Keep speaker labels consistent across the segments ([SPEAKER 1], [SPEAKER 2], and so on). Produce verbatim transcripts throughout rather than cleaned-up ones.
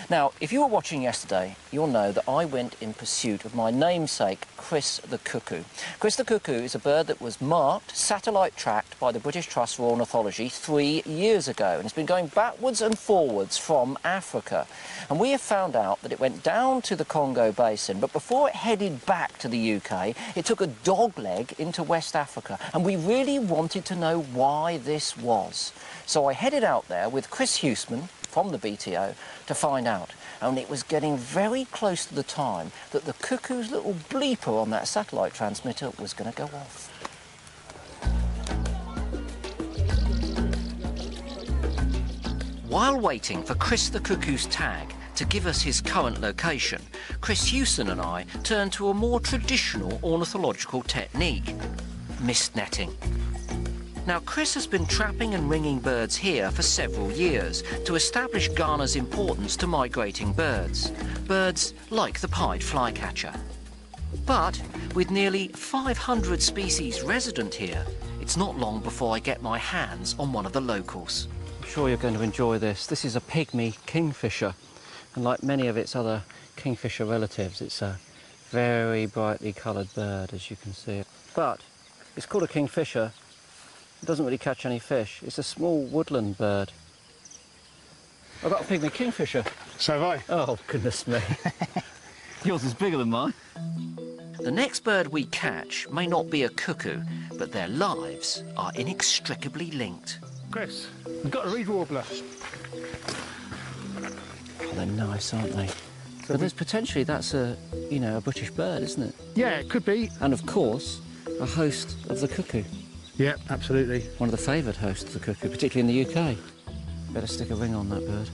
[SPEAKER 1] Now, if you were watching yesterday, you'll know that I went in pursuit of my namesake, Chris the cuckoo. Chris the cuckoo is a bird that was marked, satellite tracked by the British Trust for Ornithology three years ago, and it's been going backwards and forwards from Africa. And we have found out that it went down to the Congo Basin, but before it headed back to the U K, it took a dogleg into West Africa, and we really wanted to know why this was. So I headed out there with Chris Hughes-Games from the B T O to find out, and it was getting very close to the time that the cuckoo's little bleeper on that satellite transmitter was going to go off. While waiting for Chris the cuckoo's tag to give us his current location, Chris Hewson and I turned to a more traditional ornithological technique, mist netting. Now, Chris has been trapping and ringing birds here for several years to establish Ghana's importance to migrating birds, birds like the pied flycatcher. But with nearly five hundred species resident here, it's not long before I get my hands on one of the locals. I'm sure you're going to enjoy this. This is a pygmy kingfisher, and like many of its other kingfisher relatives, it's a very brightly coloured bird, as you can see. But it's called a kingfisher. It doesn't really catch any fish. It's a small woodland bird. I've got a pygmy kingfisher.
[SPEAKER 2] So have I.
[SPEAKER 1] Oh, goodness me. Yours is bigger than mine. The next bird we catch may not be a cuckoo, but their lives are inextricably linked.
[SPEAKER 2] Chris, we've got a reed warbler.
[SPEAKER 1] Oh, they're nice, aren't they? But there's potentially, that's a, you know, a British bird, isn't it?
[SPEAKER 2] Yeah, it could be.
[SPEAKER 1] And of course, a host of the cuckoo.
[SPEAKER 2] Yeah, absolutely.
[SPEAKER 1] One of the favoured hosts of the cuckoo, particularly in the U K. Better stick a ring on that bird.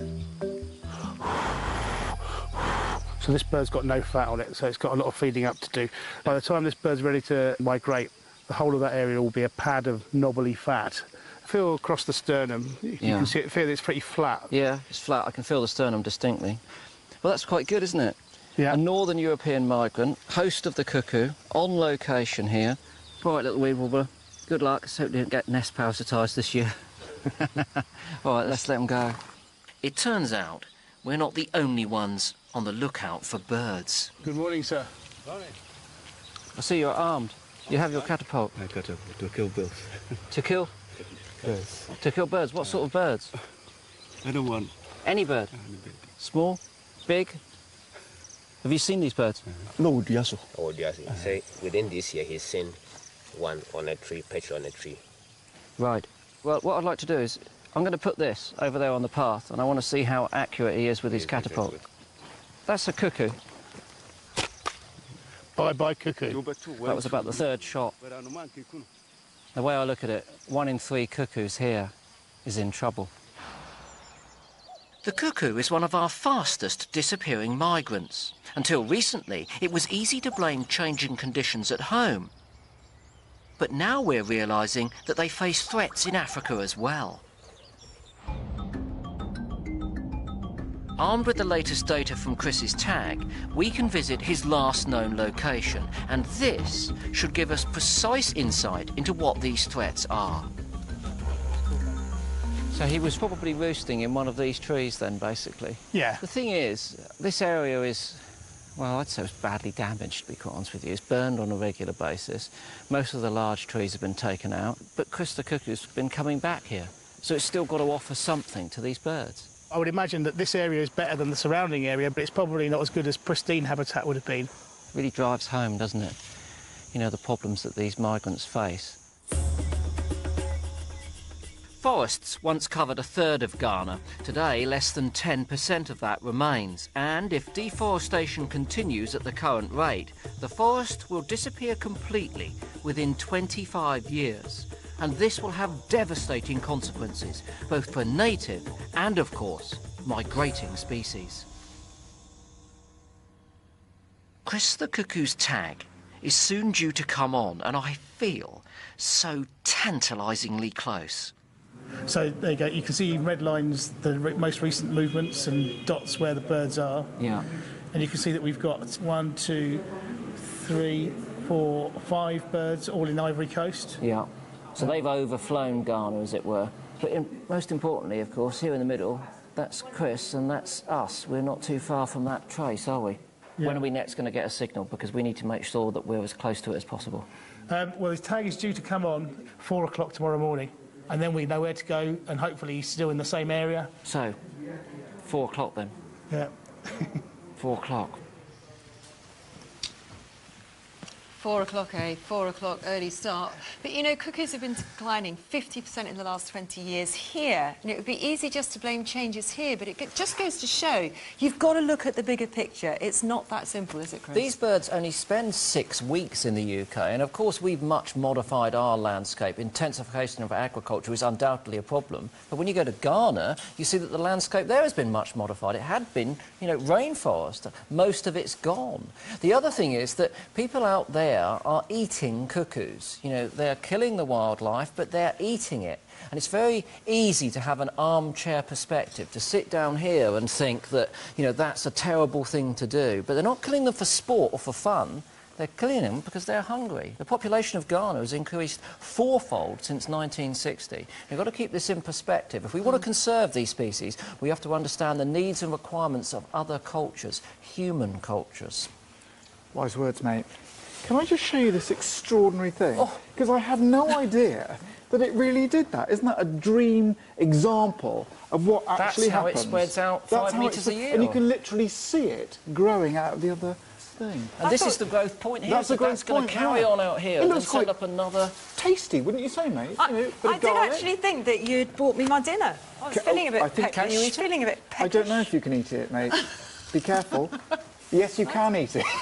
[SPEAKER 2] So this bird's got no fat on it, so it's got a lot of feeding up to do. By the time this bird's ready to migrate, the whole of that area will be a pad of knobbly fat. Feel across the sternum, you
[SPEAKER 1] yeah.
[SPEAKER 2] can see it, feel it's pretty flat.
[SPEAKER 1] Yeah, it's flat. I can feel the sternum distinctly. Well, that's quite good, isn't it?
[SPEAKER 2] Yeah.
[SPEAKER 1] A northern European migrant, host of the cuckoo, on location here. Bright little weed warbler. Good luck. Let's hope we don't get nest parasitised this year. All right, let's let them go. It turns out we're not the only ones on the lookout for birds.
[SPEAKER 2] Good morning, sir.
[SPEAKER 3] Morning.
[SPEAKER 1] I see you're armed. You have your catapult.
[SPEAKER 3] I got to, to kill birds.
[SPEAKER 1] To kill?
[SPEAKER 3] Birds.
[SPEAKER 1] To kill birds? What sort of birds?
[SPEAKER 3] I don't want...
[SPEAKER 1] Any bird? Small? Big? Have you seen these birds?
[SPEAKER 3] No, Diaso.
[SPEAKER 4] Oh, Diaso. Uh-huh. Say, within this year, he's seen one on a tree, perched on a tree.
[SPEAKER 1] Right. Well, what I'd like to do is, I'm going to put this over there on the path, and I want to see how accurate he is with his catapult. That's a cuckoo.
[SPEAKER 2] Bye-bye, cuckoo.
[SPEAKER 1] That was about the third shot. The way I look at it, one in three cuckoos here is in trouble. The cuckoo is one of our fastest disappearing migrants. Until recently, it was easy to blame changing conditions at home. But now we're realising that they face threats in Africa as well. Armed with the latest data from Chris's tag, we can visit his last known location, and this should give us precise insight into what these threats are. So he was probably roosting in one of these trees then, basically?
[SPEAKER 2] Yeah.
[SPEAKER 1] The thing is, this area is, well, I'd say it's badly damaged, to be quite honest with you. It's burned on a regular basis. Most of the large trees have been taken out, but Chris the cuckoo's been coming back here, so it's still got to offer something to these birds.
[SPEAKER 2] I would imagine that this area is better than the surrounding area, but it's probably not as good as pristine habitat would have been.
[SPEAKER 1] It really drives home, doesn't it? You know, the problems that these migrants face. Forests once covered a third of Ghana. Today, less than ten percent of that remains. And if deforestation continues at the current rate, the forest will disappear completely within twenty-five years. And this will have devastating consequences, both for native and, of course, migrating species. Chris the cuckoo's tag is soon due to come on, and I feel so tantalisingly close.
[SPEAKER 2] So there you go, you can see in red lines the re most recent movements and dots where the birds are.
[SPEAKER 1] Yeah.
[SPEAKER 2] And you can see that we've got one, two, three, four, five birds all in Ivory Coast.
[SPEAKER 1] Yeah. So they've overflown Ghana, as it were. But in, most importantly, of course, here in the middle, that's Chris and that's us. We're not too far from that trace, are we?
[SPEAKER 2] Yeah.
[SPEAKER 1] When are we next going to get a signal? Because we need to make sure that we're as close to it as possible.
[SPEAKER 2] Um, well, his tag is due to come on four o'clock tomorrow morning, and then we know where to go, and hopefully he's still in the same area.
[SPEAKER 1] So, four o'clock then?
[SPEAKER 2] Yeah.
[SPEAKER 1] Four o'clock.
[SPEAKER 5] Four o'clock, eh? Four o'clock, early start. But, you know, cuckoos have been declining fifty percent in the last twenty years here. And it would be easy just to blame changes here, but it go just goes to show you've got to look at the bigger picture. It's not that simple, is it, Chris?
[SPEAKER 1] These birds only spend six weeks in the U K, and of course we've much modified our landscape. Intensification of agriculture is undoubtedly a problem. But when you go to Ghana, you see that the landscape there has been much modified. It had been, you know, rainforest. Most of it's gone. The other thing is that people out there are eating cuckoos. You know, they're killing the wildlife, but they're eating it. And it's very easy to have an armchair perspective, to sit down here and think that, you know, that's a terrible thing to do. But they're not killing them for sport or for fun. They're killing them because they're hungry. The population of Ghana has increased fourfold since nineteen sixty. You've got to keep this in perspective. If we want to conserve these species, we have to understand the needs and requirements of other cultures, human cultures.
[SPEAKER 6] Wise words, mate. Can I just show you this extraordinary thing? Because I had no idea that it really did that. Isn't that a dream example of what actually
[SPEAKER 1] That's how
[SPEAKER 6] happens?
[SPEAKER 1] it spreads out
[SPEAKER 6] That's
[SPEAKER 1] five
[SPEAKER 6] how
[SPEAKER 1] metres
[SPEAKER 6] it's-
[SPEAKER 1] a year.
[SPEAKER 6] And you can literally see it growing out of the other thing.
[SPEAKER 1] And this is the growth point here.
[SPEAKER 6] That's
[SPEAKER 1] so
[SPEAKER 6] the growth
[SPEAKER 1] that's going
[SPEAKER 6] point,
[SPEAKER 1] to carry
[SPEAKER 6] yeah.
[SPEAKER 1] on out here
[SPEAKER 6] It
[SPEAKER 1] and
[SPEAKER 6] looks
[SPEAKER 1] then set
[SPEAKER 6] quite
[SPEAKER 1] up another...
[SPEAKER 6] tasty, wouldn't you say, mate?
[SPEAKER 5] I,
[SPEAKER 6] You know, bit of
[SPEAKER 5] I did
[SPEAKER 6] garlic.
[SPEAKER 5] actually think that you'd bought me my dinner. I was
[SPEAKER 6] Ca-
[SPEAKER 5] feeling a bit
[SPEAKER 6] I think-
[SPEAKER 5] peckish.
[SPEAKER 6] can you eat it?
[SPEAKER 5] Feeling a bit
[SPEAKER 6] I
[SPEAKER 5] peckish.
[SPEAKER 6] don't know if you can eat it, mate. Be careful. Yes, you can eat it.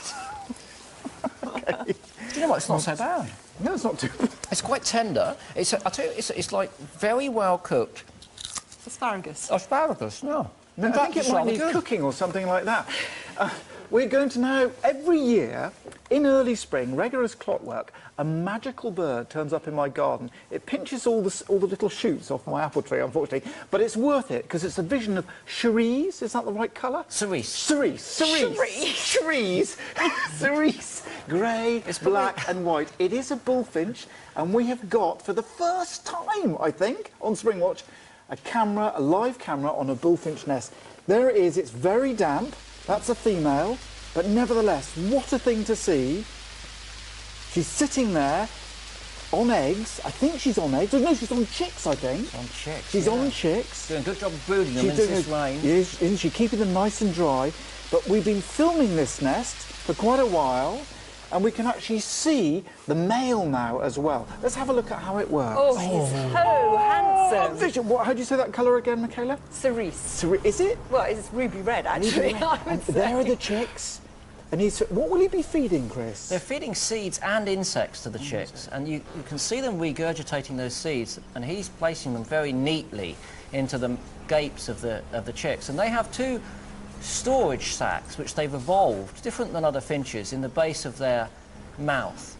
[SPEAKER 6] Okay.
[SPEAKER 1] You know what, it's not so bad.
[SPEAKER 6] No, it's not too bad.
[SPEAKER 1] It's quite tender. It's, a, I tell you, it's, it's like very well cooked
[SPEAKER 5] Asparagus.
[SPEAKER 1] asparagus, no.
[SPEAKER 6] No,
[SPEAKER 1] In
[SPEAKER 6] I
[SPEAKER 1] fact,
[SPEAKER 6] think it
[SPEAKER 1] it's
[SPEAKER 6] might
[SPEAKER 1] rather
[SPEAKER 6] need
[SPEAKER 1] good.
[SPEAKER 6] cooking or something like that. Uh, we're going to now, every year, in early spring, regular as clockwork, a magical bird turns up in my garden. It pinches all the, s- all the little shoots off my apple tree, unfortunately, but it's worth it, because it's a vision of cerise. Is that the right colour?
[SPEAKER 1] Cerise.
[SPEAKER 6] Cerise. Cerise. Cerise. Cerise. Grey,
[SPEAKER 1] It's probably-
[SPEAKER 6] black and white. It is a bullfinch, and we have got, for the first time, I think, on Springwatch, a camera, a live camera on a bullfinch nest. There it is. It's very damp. That's a female, but nevertheless, what a thing to see. She's sitting there on eggs. I think she's on eggs. Oh, no, she's on chicks, I think.
[SPEAKER 1] On chicks,
[SPEAKER 6] She's
[SPEAKER 1] yeah.
[SPEAKER 6] on chicks.
[SPEAKER 1] Doing a good job of brooding them
[SPEAKER 6] She's
[SPEAKER 1] in
[SPEAKER 6] doing
[SPEAKER 1] this
[SPEAKER 6] a-
[SPEAKER 1] rain.
[SPEAKER 6] Yes, isn't she? Keeping them nice and dry. But we've been filming this nest for quite a while, and we can actually see the male now as well. Let's have a look at how it works.
[SPEAKER 5] Oh, he's so
[SPEAKER 6] Oh,
[SPEAKER 5] handsome.
[SPEAKER 6] vision. What, how do you say that colour again, Michaela?
[SPEAKER 5] Cerise.
[SPEAKER 6] Cere- Is it?
[SPEAKER 5] Well, it's ruby red, actually. I would
[SPEAKER 6] And there are
[SPEAKER 5] say.
[SPEAKER 6] the chicks. And he's, what will he be feeding, Chris?
[SPEAKER 1] They're feeding seeds and insects to the chicks, and you, you can see them regurgitating those seeds, and he's placing them very neatly into the gapes of the, of the chicks. And they have two storage sacs, which they've evolved, different than other finches, in the base of their mouth.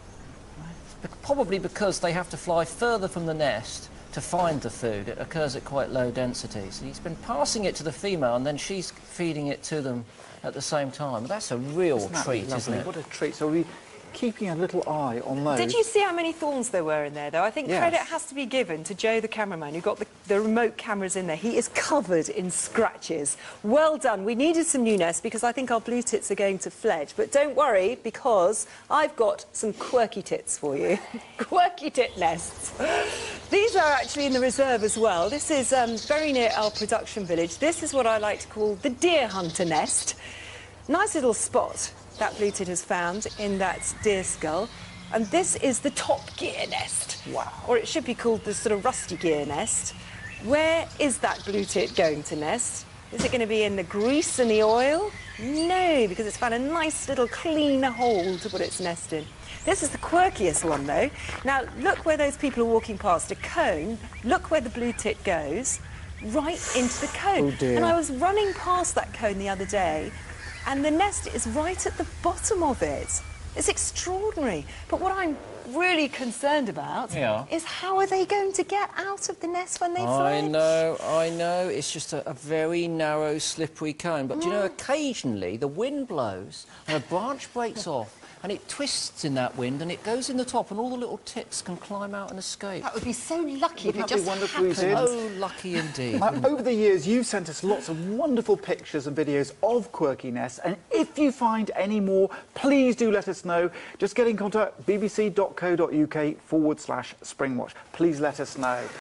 [SPEAKER 1] Be- Probably because they have to fly further from the nest to find the food. It occurs at quite low density. So he's been passing it to the female, and then she's feeding it to them at the same time. That's a real
[SPEAKER 6] Isn't that
[SPEAKER 1] treat,
[SPEAKER 6] lovely?
[SPEAKER 1] isn't it?
[SPEAKER 6] What a treat. So we're keeping a little eye on those.
[SPEAKER 5] Did you see how many thorns there were in there, though? I think
[SPEAKER 6] Yes.
[SPEAKER 5] credit has to be given to Joe, the cameraman, who got the, the remote cameras in there. He is covered in scratches. Well done. We needed some new nests because I think our blue tits are going to fledge. But don't worry, because I've got some quirky tits for you. Quirky tit nests. These are actually in the reserve as well. This is um, very near our production village. This is what I like to call the deer hunter nest. Nice little spot that blue tit has found in that deer skull. And this is the top gear nest.
[SPEAKER 6] Wow.
[SPEAKER 5] Or it should be called the sort of rusty gear nest. Where is that blue tit going to nest? Is it going to be in the grease and the oil? No, because it's found a nice little clean hole to put its nest in. This is the quirkiest one, though. Now, look where those people are walking past a cone. Look where the blue tit goes, right into the cone.
[SPEAKER 6] Oh, dear.
[SPEAKER 5] And I was running past that cone the other day, and the nest is right at the bottom of it. It's extraordinary. But what I'm really concerned about
[SPEAKER 1] Yeah.
[SPEAKER 5] is how are they going to get out of the nest when they
[SPEAKER 1] I
[SPEAKER 5] fledge?
[SPEAKER 1] know, I know. It's just a, a very narrow, slippery cone. But do you
[SPEAKER 5] Mm.
[SPEAKER 1] know, occasionally the wind blows and a branch breaks off and it twists in that wind and it goes in the top and all the little tits can climb out and escape.
[SPEAKER 5] That would be so lucky if
[SPEAKER 6] Wouldn't
[SPEAKER 5] it
[SPEAKER 6] that be
[SPEAKER 5] just
[SPEAKER 6] wonderful, you
[SPEAKER 5] happened.
[SPEAKER 6] did?
[SPEAKER 1] Oh, lucky indeed.
[SPEAKER 6] Now, over the years, you've sent us lots of wonderful pictures and videos of quirky nests, and if you find any more, please do let us know. Just get in contact, bbc.co.uk forward slash Springwatch. Please let us know.